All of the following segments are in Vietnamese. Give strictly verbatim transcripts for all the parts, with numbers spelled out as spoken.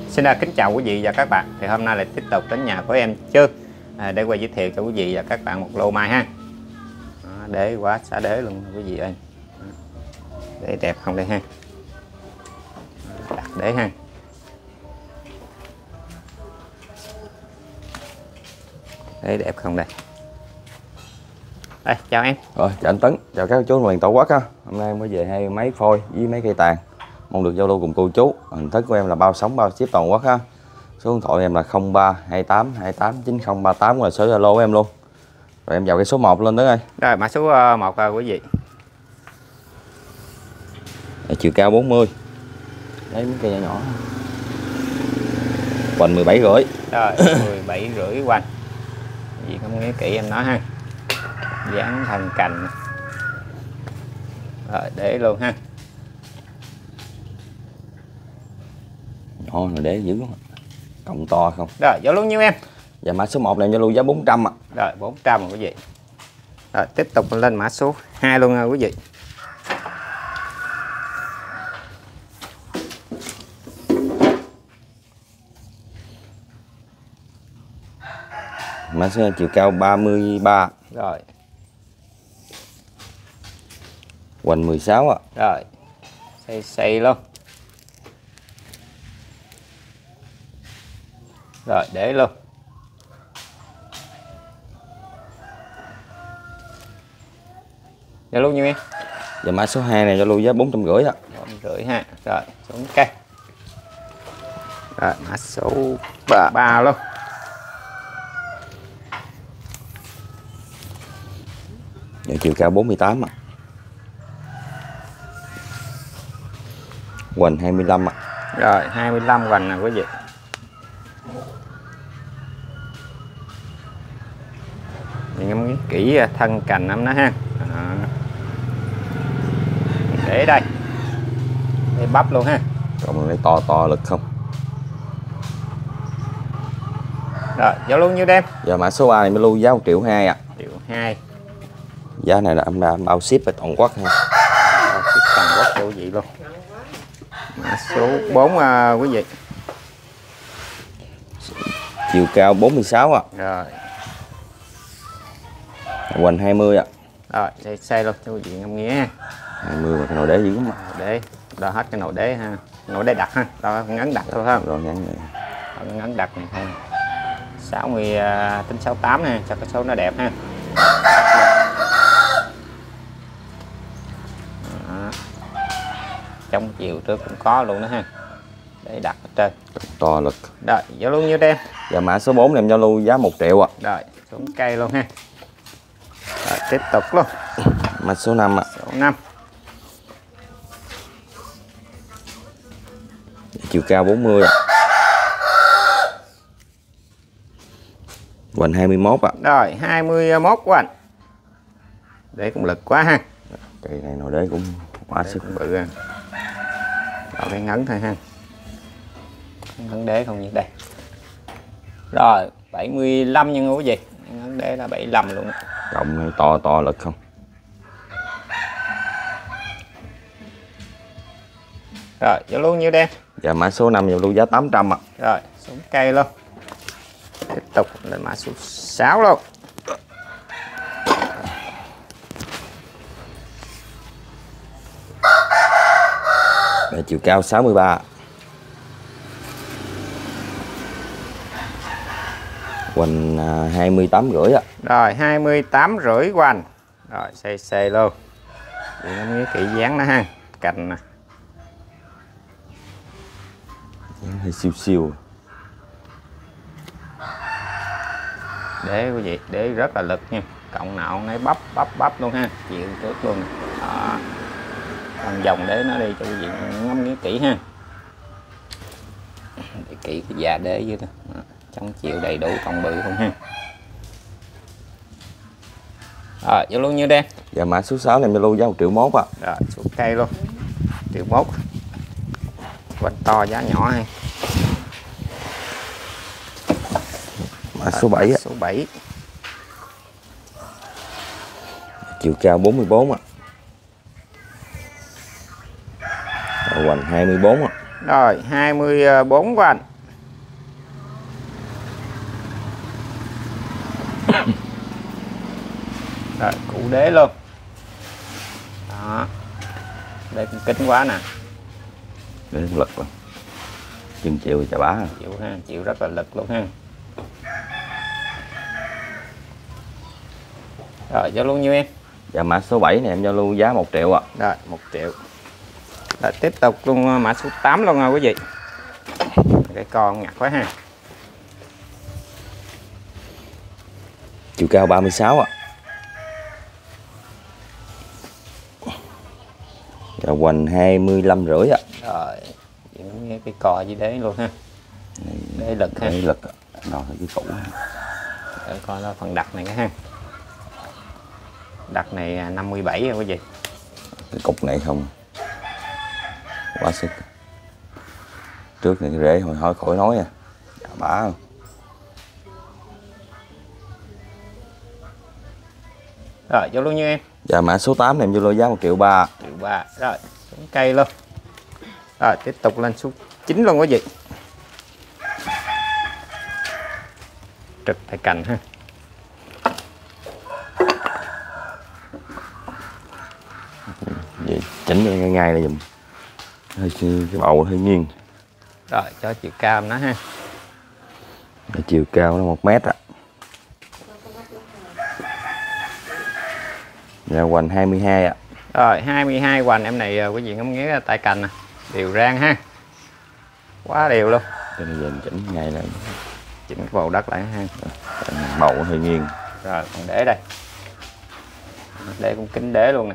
Xin kính chào quý vị và các bạn. Thì hôm nay lại tiếp tục đến nhà của em Trương à, để quay giới thiệu cho quý vị và các bạn một lô mai ha. Đó, đế quá xá đế luôn quý vị ơi. Đế đẹp không đây ha. Đặt đế ha. Đế đẹp không đây. Đây, chào em. Rồi, chào anh Tấn, chào các chú miền Tổ quốc ha. Hôm nay em mới về hai máy phôi với mấy cây tàn. Mong được giao lưu cùng cô chú. Hình thức của em là bao sóng bao ship toàn quốc ha. Số điện thoại em là không ba hai tám hai tám chín không ba tám là số Zalo của em luôn. Rồi em vào cái số một lên Tấn ơi. Rồi mã số một rồi quý vị. Ở chiều cao bốn mươi. Đấy mấy cây nhỏ nhỏ. Hoành mười bảy rưỡi. Rồi mười bảy rưỡi hoành. Gì không nghe kỹ em nói ha. Dáng thân cành. Rồi để luôn ha. Nhỏ là để dữ lắm. Cộng to không. Rồi giao lưu nhiêu em? Và mã số một này giao lưu giá bốn trăm ạ. Rồi bốn trăm quý vị. Rồi tiếp tục lên mã số hai luôn nha quý vị. Mã số chiều cao ba mươi ba. Rồi. Hoành mười sáu ạ. Rồi. Xây xây luôn. Rồi để luôn. Giao lưu nhiêu em? Và mã số hai này giao lưu giá bốn trăm rưỡi ạ. bốn rưỡi ha. Rồi xuống cây. Rồi mã số ba, ba luôn. Và chiều cao bốn mươi tám ạ. Hoành hai mươi lăm ạ. Rồi hai mươi lăm hoành nè quý vị. Mình ngắm kỹ thân cành lắm đó ha. Đó. Để đây. Để bắp luôn ha. Còn lấy to to lực không. Rồi giao lưu nhiêu đêm? Giờ mã số ba này mới lưu giá một triệu hai ạ. Triệu hai. Giá này là em đã bao ship ở toàn quốc ha. Ship toàn quốc cho quý vị luôn. Mã số bốn à, quý vị. Chiều cao bốn mươi sáu ạ. Rồi. Hoành hai mươi ạ. Rồi đây xe luôn cho quý vị ngắm nghía ha. hai mươi mà cái nồi đế dữ lắm. Đế đo hết cái nồi đế ha. Nồi đế đặt ha. Đo ngắn đặt thôi không? Rồi ngắn này. Ngắn đặt này thôi. sáu mươi uh, tính sáu mươi tám nè, cho cái số nó đẹp ha. Đó. Trong chiều trước cũng có luôn đó ha. Để đặt ở trên. To lực. Rồi, giao lưu nhiêu đêm? Giờ mã số bốn này em giao lưu giá một triệu ạ. Rồi, xuống cây luôn ha. Rồi, tiếp tục luôn. Mã số năm ạ. Số năm. Chiều cao bốn mươi ạ. Hoành hai mươi mốt ạ. Rồi, hai mươi mốt của anh. Để cũng lực quá ha. Cây này nồi đế cũng quá sức bự ha. Rồi cái ngấn thôi ha. Ngấn đế không như đây. Rồi, bảy mươi lăm nhân quý vị. Ngấn đế là bảy mươi lăm luôn. Cộng hay to to lực không. Rồi, giao lưu nhiêu đen? Giờ mã số năm giao lưu giá tám trăm ạ. Rồi, xuống cây luôn. Tiếp tục lên mã số sáu luôn. Để chiều cao sáu mươi ba. Hoành hai mươi tám rưỡi ạ. Rồi, hai mươi tám rưỡi hoành. Rồi, xây xây luôn. Để nó mới kỹ dáng nó ha. Cành nè. Hơi siêu siêu. Để quý vị, để rất là lực nha. Cộng nạo nấy bắp bắp bắp luôn ha. Chịu trước luôn. Đó. Còn vòng để nó đi cho quý vị ngắm nghía kỹ ha. Để kỹ cái da đế dưới đó. Đó. Trong chiều đầy đủ cộng bự không ha. Rồi, giao lưu nhiêu đen? Giờ mã số sáu này giao lưu giá một triệu mốt ạ. Rồi, xuống cây luôn. Triệu mốt. Hoành to giá nhỏ hay. Mã số bảy ạ. Số bảy. Chiều cao bốn mươi bốn ạ. Hoành hai mươi bốn ạ. Rồi hai mươi bốn của anh. Cụ đế luôn. Đó. Đây cũng kính quá nè. Để lực luôn. Chừng chịu chà bá. Chịu ha, chịu rất là lực luôn ha. Rồi giao lưu nhiêu em? Dạ mã số bảy này em giao lưu giá một triệu ạ. À. Rồi một triệu. Rồi tiếp tục luôn mã số tám luôn rồi quý vị. Cái con ngặt quá ha. Chiều cao ba mươi sáu ạ. À. Dạ hoành hai mươi lăm rưỡi ạ. Rồi những cái cò gì đấy luôn ha. Để lực ha. Để lực. Đó là cái cũ. Để coi là phần đặt này cái ha. Đặt này năm mươi bảy rồi quý vị. Cái cục này không. Quá sức. Trước này cái rễ hồi thôi khỏi nói à. Dạ bá không. Rồi vô luôn như em. Dạ mã số tám này em vô lô giá một triệu ba. Triệu ba. Rồi xuống cây luôn. Rồi tiếp tục lên số chín luôn quý vị. Trực tay cành ha. Vậy chỉnh cho ngay ngay là dùm. Hơi cái bầu hơi nghiêng. Rồi cho chiều cao nó ha. Cái chiều cao nó một mét ạ. Dạ hoành hai mươi hai ạ. Rồi hai mươi hai hoành em này quý vị ngắm nghía tay cành nè. Đều rang ha. Quá đều luôn. Cho nên giờ chỉnh ngay lại. Chỉnh cái bầu đất lại ha. Bầu hơi nghiêng. Rồi còn đế đây. Đế cũng kính đế luôn nè.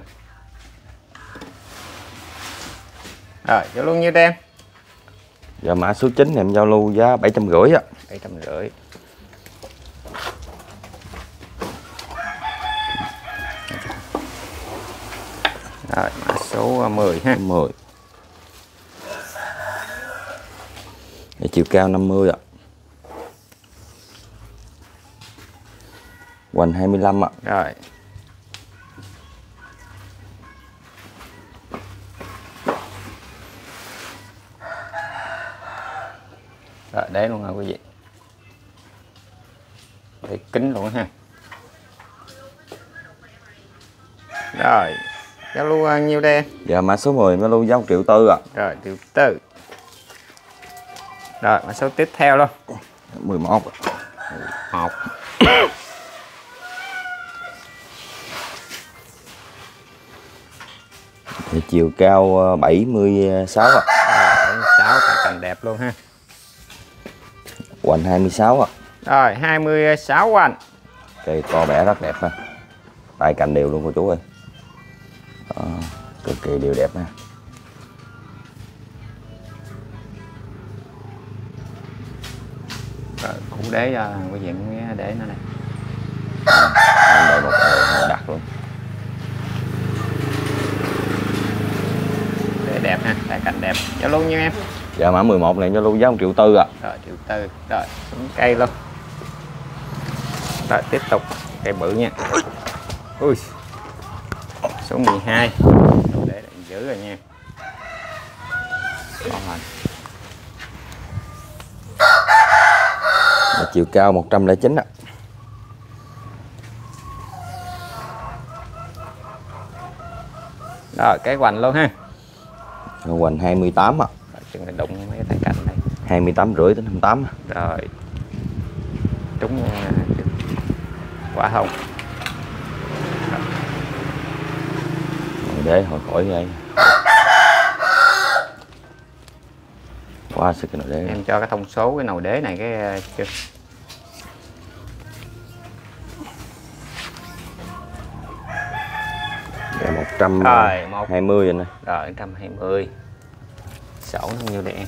Rồi giao lưu nhiêu em? Dạ mã số chín này em giao lưu giá bảy trăm rưỡi á. bảy trăm rưỡi. Rồi mã số mười ha. mười. Để chiều cao năm mươi ạ. Hoành hai mươi lăm ạ. Rồi. Rồi đấy luôn rồi quý vị. Để kính luôn ha. Rồi giao lưu bao nhiêu đây? Dạ mã số mười giao lưu giá một triệu tư ạ. Rồi triệu tư. Rồi mã số tiếp theo luôn. mười một. một. Thì chiều cao bảy mươi sáu ạ. bảy mươi sáu tay cành đẹp luôn ha. Hoành hai mươi sáu ạ. Rồi hai mươi sáu hoành. Cây to bẻ rất đẹp ha. Tay cành đều luôn cô chú ơi. Đó, cực kỳ đều đẹp ha. Rồi củ đế cho quý vị để nó này. Đây một đặt luôn. Để đẹp ha, tay cành đẹp. Cho luôn như em. Dạ mã mười một này cho luôn giá một triệu tư ạ. Rồi triệu tư. Rồi xuống cây luôn. Rồi tiếp tục cây bự nha. Ui. Số mười hai. Để giữ rồi nha. Còn rồi. Chiều cao một trăm lẻ chín ạ. Rồi cái hoành luôn ha. Hoành hai mươi tám ạ. Chừng này đụng mấy cái tay cành này. hai mươi tám rưỡi đến hai mươi tám. Rồi. Trúng quả hồng. Để hồi khỏi đây. Quá sức cái nồi đế. Em cho cái thông số cái nồi đế này cái chưa. Dạ một trăm hai mươi rồi nè. Rồi một trăm hai mươi. Sổ nó nhiêu đây em?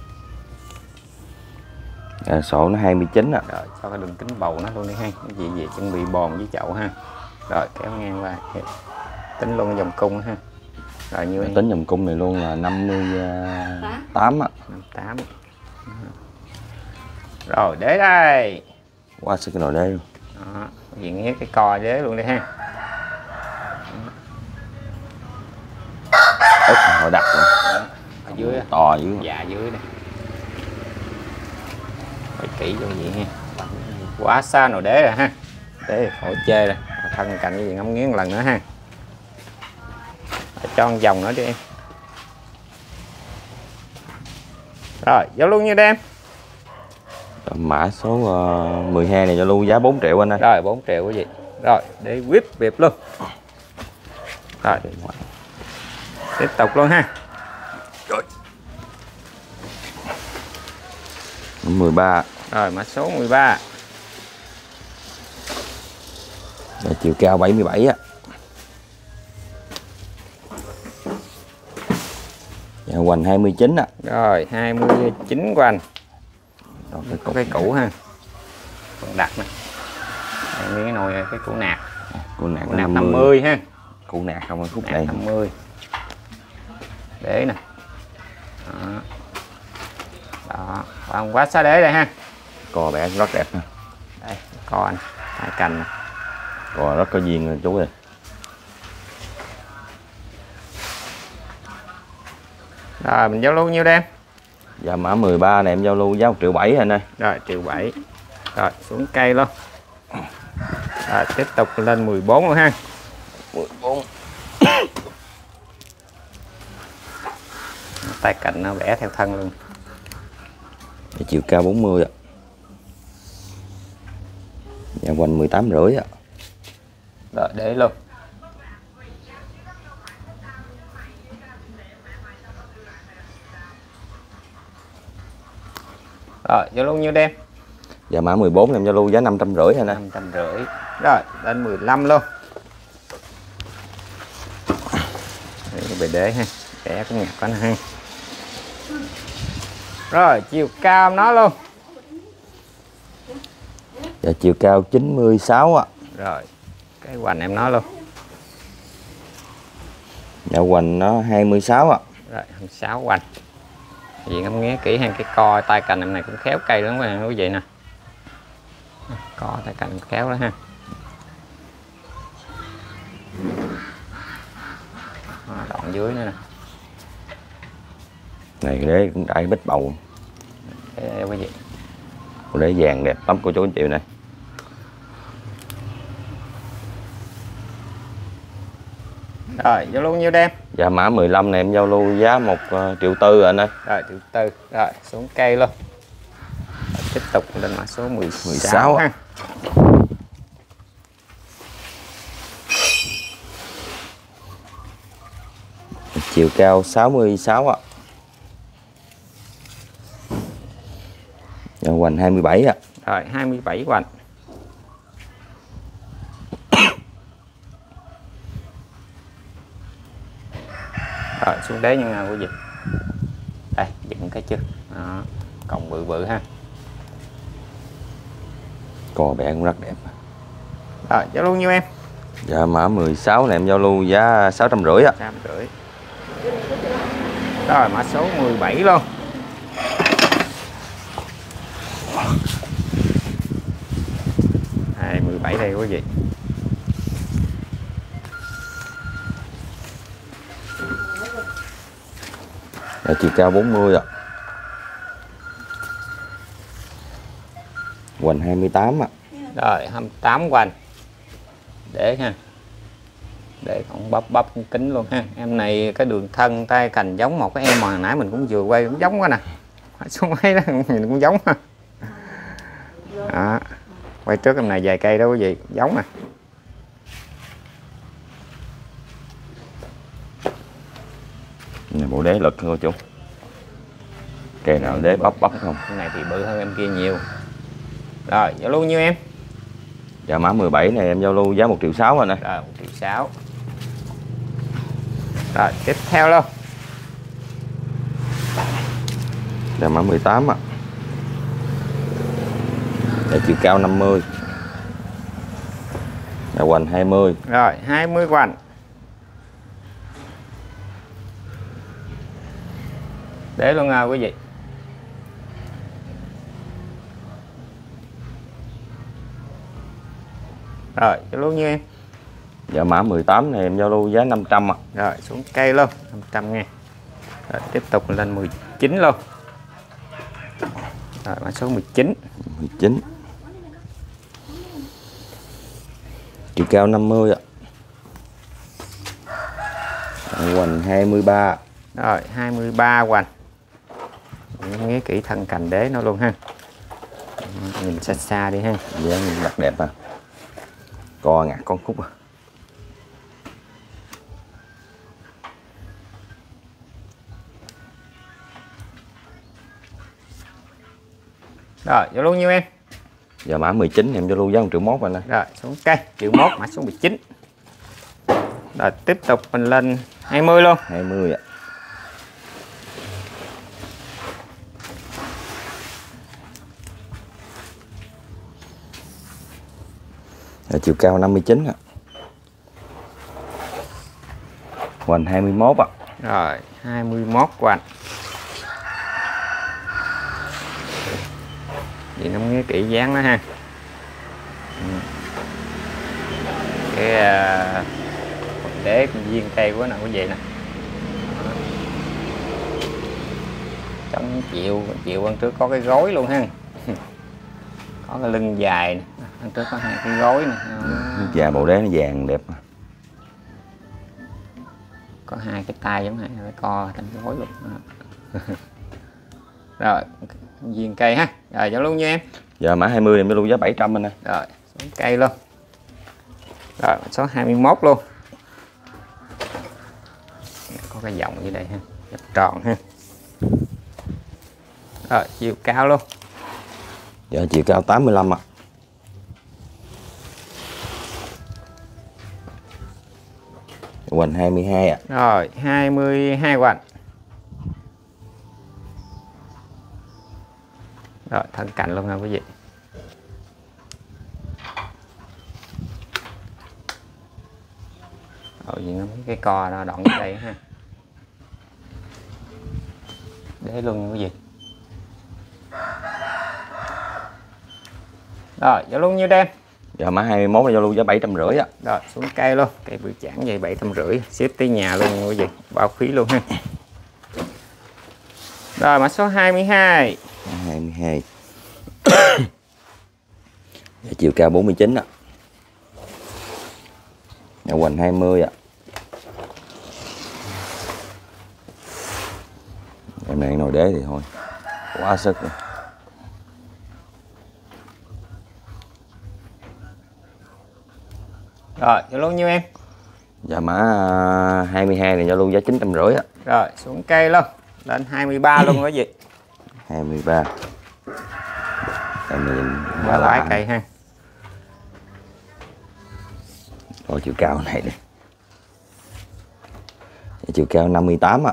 Dạ, sổ nó hai mươi chín ạ. Rồi cho cái đường kính bầu nó luôn đi ha. Cái gì gì chuẩn bị bòn với chậu ha. Rồi kéo ngang qua. Tính luôn cái vòng cung ha. Rồi nhiêu em? Tính vòng cung này luôn là năm mươi tám ạ. năm mươi tám. Rồi đế đây. Quá sức cái nồi đế luôn. Đó, gì nghe cái co đế luôn đi ha. Ít hồi đặt rồi. Ở dưới to dưới. dạ dưới này. Phải kỹ vô vậy ha. Quá xa nồi đế rồi ha. Đế khỏi chê rồi. thân cạnh cái gì ngắm nghiến một lần nữa ha. Cho một vòng nữa đi em. Rồi giao lưu như đem. Mã số uh, mười hai này giao lưu giá bốn triệu anh ơi. Rồi bốn triệu quý vị. Rồi để whip việc luôn. Rồi tiếp tục luôn ha. Rồi. mười ba. Rồi mã số mười ba. Rồi, chiều cao bảy mươi bảy á. Dạ, hoành hai mươi chín á. Rồi hai mươi chín của anh. Rồi, có cái cũ ha. Còn đặt nè. Đây, cái nồi cái củ nạc. Củ nạc, củ nạc năm mươi ha. Củ nạc không ở khúc nạc này. năm mươi. Để nè. Đó. Đó, còn quá xa đế đây ha. Cò bẻ rất đẹp ha. Đây, co anh, hai cành nè. Cò rất có duyên rồi chú ơi. Rồi mình giao lưu nhiêu đem? Dạ mã mười ba này em giao lưu giá một triệu bảy anh ơi. Rồi triệu bảy. Rồi xuống cây luôn. Rồi tiếp tục lên mười bốn luôn ha. mười bốn. Tay cạnh nó vẽ theo thân luôn. Cái chiều cao bốn mươi ạ. Dạ hoành mười tám rưỡi ạ. Rồi để luôn. Rồi giao lưu nhiêu đem? Dạ mã mười bốn em giao lưu giá năm trăm rưỡi anh ơi. năm trăm rưỡi. Rồi lên mười lăm luôn. Để để ha, vẽ cũng nhặt quá nè ha. Rồi chiều cao nó luôn. Dạ chiều cao chín mươi sáu ạ. Rồi cái hoành em nói luôn. Dạ hoành nó hai mươi sáu ạ. Rồi hai mươi sáu hoành. Vì ngắm nghía kỹ hàng cái co tay cành em này cũng khéo cây lắm các quý vị nè. Co tay cành khéo đó ha. À, đoạn dưới nữa nè. Này đế cũng đại bích bầu. Để quý vị. Đế vàng đẹp lắm cô chú anh chị này. Rồi giao lưu nhiêu đem? Dạ mã mười lăm này em giao lưu giá một uh, triệu tư anh ơi. Rồi triệu tư. Rồi xuống cây luôn. Rồi, tiếp tục lên mã số mười sáu, mười sáu ha. Chiều cao sáu mươi sáu ạ. Dạ hoành hai mươi bảy ạ. Rồi hai mươi bảy hoành. Rồi xuống đế như nào quý vị. Đây dựng cái chưa. Đó. Còng bự bự ha. Cò bẻ cũng rất đẹp. Rồi giao lưu nhiêu em? Dạ mã mười sáu này em giao lưu giá sáu trăm rưỡi ạ. sáu trăm rưỡi. Rồi mã số mười bảy luôn. Đây mười bảy đây quý vị. Dạ chiều cao bốn mươi ạ. Hoành hai mươi tám ạ. Rồi hai mươi tám hoành. Để ha. Để còn bắp bắp kính luôn ha. Em này cái đường thân tay cành giống một cái em mà hồi nãy mình cũng vừa quay cũng giống quá nè. Số mấy đó nhìn cũng giống ha. Đó. Quay trước em này vài cây đó quý vị, giống nè. Này bộ đế lực thôi chú. Cây nào đế bắp bắp không? Cái này thì bự hơn em kia nhiều. Rồi giao lưu nhiêu em? Dạ mã mười bảy này em giao lưu giá một triệu sáu anh ơi. Rồi một triệu sáu. Rồi tiếp theo luôn. Dạ mã mười tám ạ. Dạ chiều cao năm mươi. Dạ hoành hai mươi. Rồi hai mươi hoành. Để luôn à quý vị. Rồi giao lưu như em. Dạ mã mười tám này em giao lưu giá năm trăm ạ. Rồi xuống cây luôn năm trăm nha. Rồi tiếp tục lên mười chín luôn. Rồi mã số mười chín. mười chín. Chiều cao năm mươi ạ. Hoành hai mươi ba. Rồi hai mươi ba hoành. Nghe kỹ thân cành đế nó luôn ha. Nhìn xa xa đi ha. Dáng nhìn đặc đẹp à. Co ngặt con khúc à. Rồi vô luôn nhiêu em? Giờ mã mười chín em cho luôn giá một triệu mốt anh ơi. Rồi xuống cây triệu mốt mã số mười chín. Rồi tiếp tục mình lên hai mươi luôn. hai mươi ạ. Rồi, chiều cao năm mươi chín ạ. Hoành hai mươi mốt ạ. Rồi hai mươi mốt hoành. Vậy nó nghe kỹ dáng đó ha. Cái uh, đế viên cây của nó có vậy nè. Trong chịu chịu bên trước có cái gối luôn ha. Có cái lưng dài nè. Bên trước có hai cái gối nè. Dạ bộ đế nó vàng đẹp. Có hai cái tay giống hai cái co thành cái gối luôn. Rồi viên cây ha. Rồi cho luôn nha em. Giờ mã hai mươi em cho luôn giá bảy trăm anh ơi. Rồi xuống cây luôn. Rồi số hai mươi mốt luôn. Có cái vòng như đây ha, dập tròn ha. Rồi chiều cao luôn. Giờ chiều cao tám mươi lăm ạ. Hoành hai mươi hai ạ. Rồi hai mươi hai hoành. Rồi thân cạnh luôn ha quý vị. Rồi gì nó cái co nó động ở đây ha. Để luôn như cái gì. Rồi vô luôn như đen. Giờ mã hai mươi mốt cho luôn giá bảy trăm rưỡi á. Rồi xuống cây luôn, cây bự chản vậy bảy trăm rưỡi, ship tới nhà luôn nha quý vị, bao phí luôn ha. Rồi mã số hai mươi hai. hai mươi hai. Giờ chiều cao bốn mươi chín ạ. Giờ hoành hai mươi ạ. Em này nồi đế thì thôi quá sức rồi. Rồi cho luôn nhiêu em? Dạ mã hai mươi hai này cho luôn giá chín trăm rưỡi á. Rồi xuống cây luôn, lên hai mươi ba luôn quý vị. hai mươi ba. Em nhìn Quá lái cây ha. Rồi chiều cao này đi. Chiều cao năm mươi tám ạ.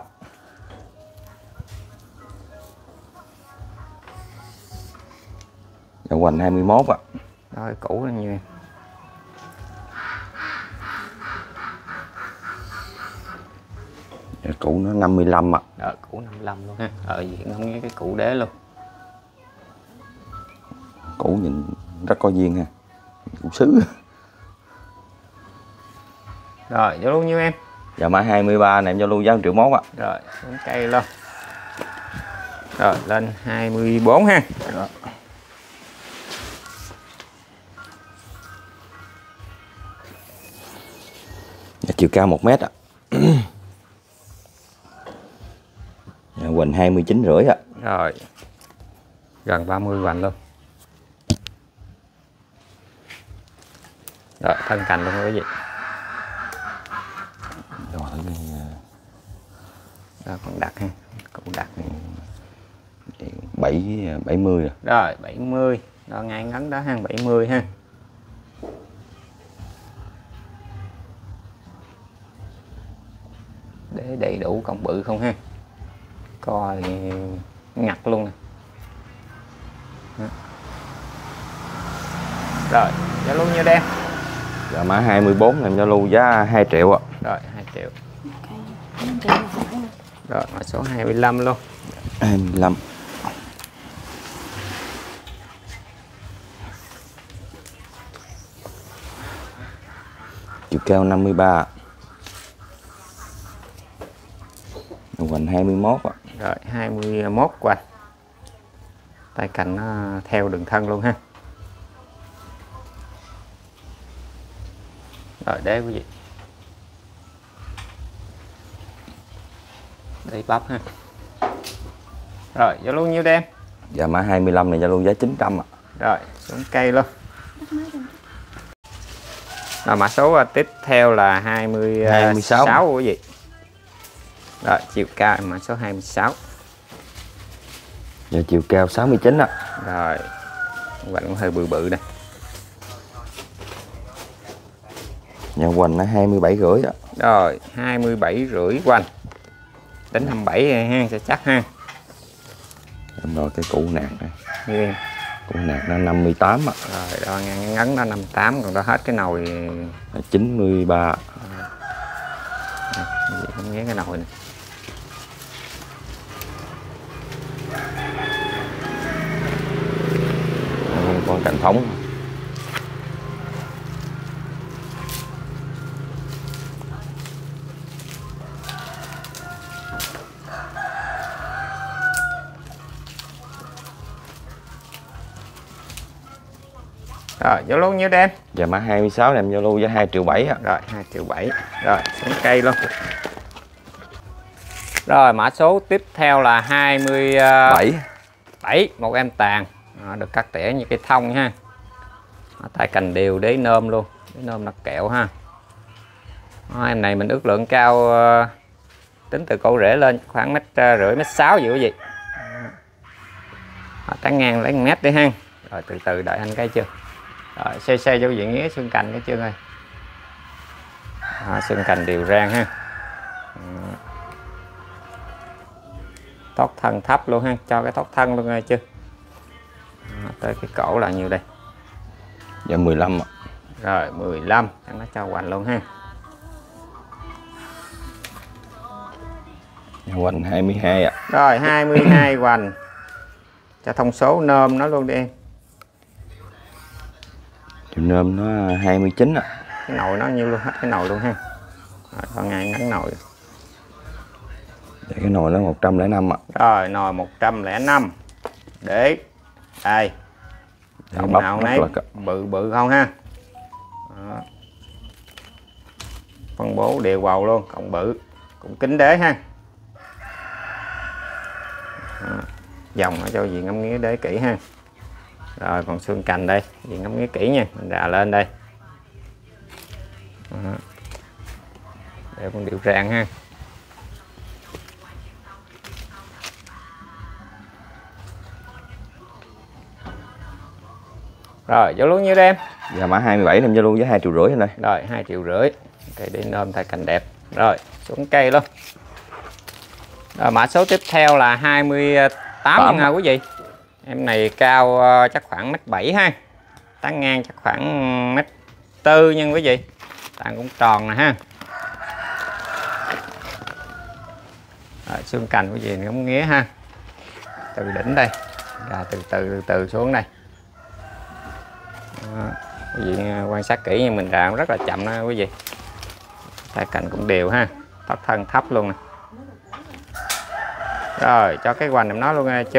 Dạ hoành hai mươi mốt ạ. Rồi cũ là nhiêu em? Dạ, cũ nó năm mươi lăm ạ. Rồi cũ năm mươi lăm luôn ha. Ở diện không nghe cái cũ đế luôn. Cũ nhìn rất có duyên ha. Cũ sứ. Rồi cho luôn nhiêu em? Dạ mã hai mươi ba này em cho luôn giá một triệu mốt ạ. Rồi xuống cây luôn. Rồi lên hai mươi bốn ha. Rồi. Dạ, chiều cao một mét ạ. Dạ, hoành hai mươi chín rưỡi ạ. Rồi gần ba mươi hoành luôn. Rồi thân cành luôn quý vị. Rồi Rồi còn đặt ha, cụ đặt này. bảy bảy mươi rồi. Rồi bảy mươi, đó ngay ngắn đó ha, bảy mươi ha. Để đầy đủ cọng bự không ha. Coi ngặt luôn nè. Rồi, giá luôn như đen. Dạ mã hai mươi bốn em cho luôn giá hai triệu ạ. Rồi hai triệu. Rồi mã số hai mươi lăm luôn. hai mươi lăm. Chiều cao năm mươi ba. Hoành hai mươi mốt ạ. Rồi hai mươi mốt hoành. Tay cạnh nó theo đường thân luôn ha. Rồi để quý vị. Đây bắp ha. Rồi giao luôn nhiêu đem? Dạ mã hai mươi lăm này giao luôn giá chín trăm ạ. Rồi xuống cây luôn. Rồi mã số tiếp theo là hai mươi sáu quý vị. Rồi chiều cao mã số hai mươi sáu. Dạ chiều cao sáu mươi chín ạ. Rồi hoành cũng hơi bự bự đây. Dạ hoành nó hai mươi bảy rưỡi đó. Rồi hai mươi bảy rưỡi hoành. Tính hai mươi bảy ha cho chắc ha. Em rồi cái củ nạc này. Nguyên. Củ nạc nó năm mươi tám ạ. Rồi đó ngắn ngắn nó năm mươi tám, còn đó hết cái nồi chín mươi ba. À, không nghe cái nồi này. Con cạnh thống. Rồi giao lưu nhiêu đem? Dạ mã hai mươi sáu em giao lưu giá hai triệu bảy ạ. Rồi hai triệu bảy. Rồi xuống cây luôn. Rồi mã số tiếp theo là hai mươi bảy, một em tàn. Đó, được cắt tỉa như cây thông ha. Đó, tay cành đều đế nôm luôn, đế nôm là kẹo ha. Đó, em này mình ước lượng cao uh, tính từ cổ rễ lên khoảng mét uh, rưỡi mét sáu vậy quý vị. Đó, tán ngang lấy một mét đi ha. Rồi từ từ đợi anh cái chưa. Rồi xe xe cho quý vị nghĩa xương cành cái chưa ơi. Đó, xương cành đều rang ha. Đó. Thoát thân thấp luôn ha, cho cái thoát thân luôn nghe chưa. Đó, tới cái cổ là nhiêu đây? Dạ mười lăm ạ. Rồi mười lăm, nó cho hoành luôn ha. Hoành hai mươi hai ạ. Rồi hai mươi hai hoành. Cho thông số nôm nó luôn đi em. Nôm nó hai mươi chín ạ. Cái nồi nó nhiêu luôn, hết cái nồi luôn ha. Rồi con ngay ngắn nồi. Để cái nồi nó một trăm lẻ năm ạ. Rồi nồi một trăm lẻ năm. Để đây. Đồng nào nấy bự bự không ha. Đó. Phân bố đều vào luôn, cộng bự, cũng kính đế ha. Đó. Dòng ở cho gì ngắm nghía đế kỹ ha. Rồi còn xương cành đây, gì ngắm nghía kỹ nha, mình rà lên đây. Đó. Để con điệu rang ha. Rồi giao lưu nhiêu đem? Dạ mã hai mươi bảy em giao lưu giá hai triệu rưỡi anh ơi. Rồi hai triệu rưỡi. Cây để nôm thay cành đẹp. Rồi xuống cây luôn. Rồi mã số tiếp theo là hai mươi tám nha quý vị. Em này cao uh, chắc khoảng mét bảy ha. Tán ngang chắc khoảng mét tư nha quý vị. Tán cũng tròn nè ha. Rồi, xương cành quý vị ngắm nghía ha. Từ đỉnh đây. Rồi từ từ từ từ xuống đây. Đó. Quý vị quan sát kỹ nhưng mình rà rất là chậm đó quý vị. Tay cành cũng đều ha. Thoát thân thấp luôn nè. Rồi cho cái hoành em nói luôn nghe chưa.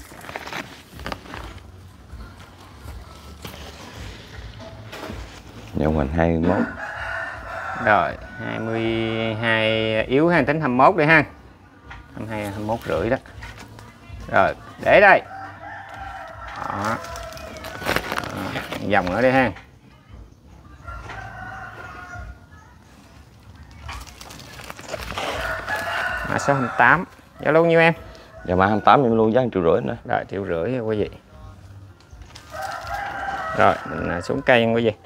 Dạ hoành hai mươi mốt. Rồi hai mươi hai yếu ha, tính hai mươi mốt đi ha. hai mươi hai, hai mươi mốt rưỡi đó. Rồi để đây. Đó. Đó. Dòng nữa đi ha. Mã số hai mươi tám. Giao lưu nhiêu em? Dạ mã hai mươi tám em luôn giá một triệu rưỡi nữa. Rồi triệu rưỡi quý vị. Rồi mình xuống cây nha quý vị.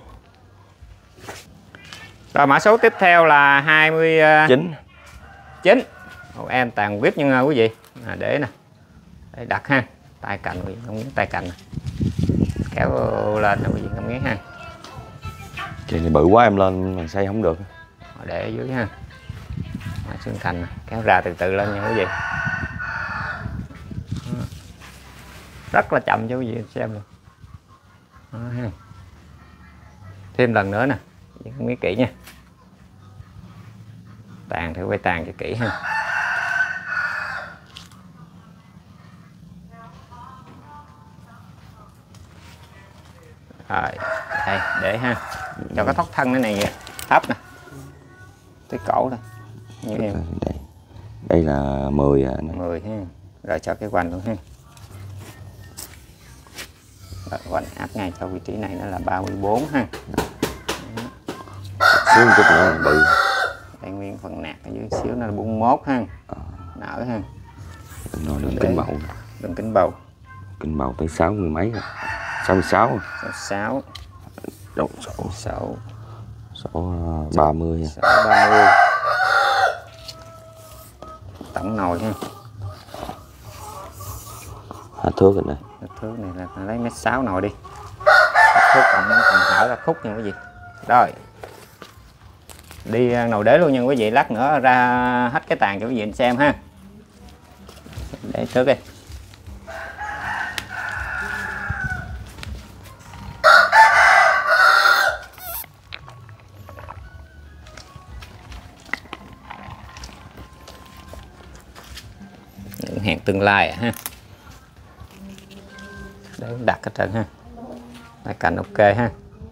Rồi mã số tiếp theo là hai mươi chín. Ồ, em tàn vip nhưng quý vị. À, để nè. Để đặt ha. Tay cành quý vị, không muốn tay cành nè. Kéo lên nè quý vị, không nghe ha. Chị này bự quá em lên mà xây không được. Để ở dưới ha. Xương cành nè, kéo ra từ từ lên nha quý vị. Rất là chậm cho quý vị xem luôn. Đó, ha. Thêm lần nữa nè, không biết kỹ nha. Tàn thì phải tàn cho kỹ ha. Rồi, đây để ha. Cho cái thoát thân cái này vậy. thấp nè, tới cổ thôi. Như em. Đây, đây là mười à. mười ha. Rồi cho cái hoành luôn ha. Rồi hoành áp ngay cho vị trí này nó là ba mươi bốn ha. Xíu chút nữa là bự. Đây nguyên phần nạc ở dưới xíu nó là bốn mươi mốt ha. À. Nở ha. Rồi đường kính bầu. Đường kính bầu. Kính bầu tới sáu mươi mấy rồi. sáu mươi sáu. sáu mươi sáu. Đâu sổ sáu. Sổ ba mươi. sáu ba mươi. Tổng nồi ha. Hết thước rồi đây. Hết thước này là lấy mét sáu nồi đi. Hết thước cộng còn hở ra khúc nha quý vị. Rồi. Đi nồi đế luôn nha quý vị, lát nữa ra hết cái tàn cho quý vị anh xem ha. Để trước đi. Những hàng tương lai à, ha. Để đặt ở trên ha. Đây cạnh ok ha.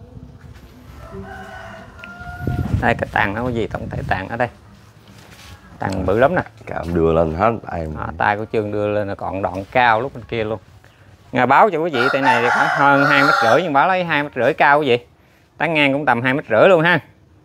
Đây cái tàn nó có gì, tổng thể tàn ở đây. Tàn bự lắm nè. Cảm đưa lên hết tay. À, tay của Trương đưa lên là còn đoạn cao lúc bên kia luôn. Nghe báo cho quý vị tay này thì khoảng hơn hai mét rưỡi, nhưng báo lấy hai mét rưỡi cao quý vị. Tán ngang cũng tầm hai mét rưỡi luôn ha.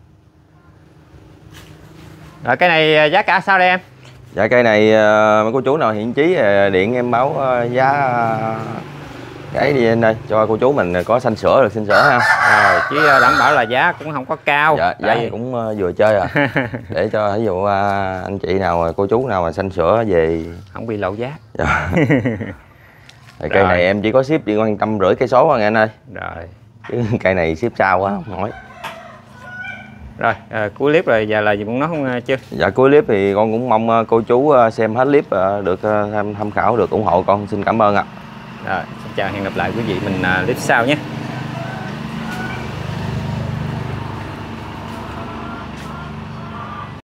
Rồi cái này giá cả sao đây em? Dạ cây này mấy cô chú nào hiện chí điện em báo giá cái đi lên đây cho cô chú mình có xanh sữa được xin sữa ha. Rồi chứ đảm bảo là giá cũng không có cao. Dạ, giá Tại... cũng vừa chơi à. Để cho ví dụ anh chị nào cô chú nào mà xanh sữa về không bị lộ giá. Dạ. Cây này em chỉ có ship đi quan tâm rưỡi cây số thôi nghe anh ơi. Rồi. Chứ cây này ship sao quá không nói. Rồi, à, cuối clip rồi giờ là gì muốn nói không chưa? Dạ cuối clip thì con cũng mong cô chú xem hết clip được tham, tham khảo được ủng hộ con, xin cảm ơn ạ. Rồi, xin chào, hẹn gặp lại quý vị mình clip sau nhé.